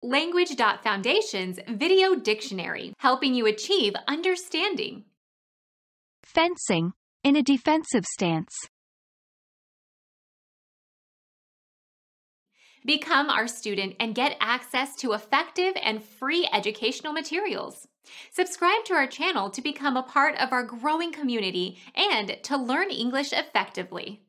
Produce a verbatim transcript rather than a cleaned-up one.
Language.Foundation's Video Dictionary, helping you achieve understanding. Fencing, in a defensive stance. Become our student and get access to effective and free educational materials. Subscribe to our channel to become a part of our growing community and to learn English effectively.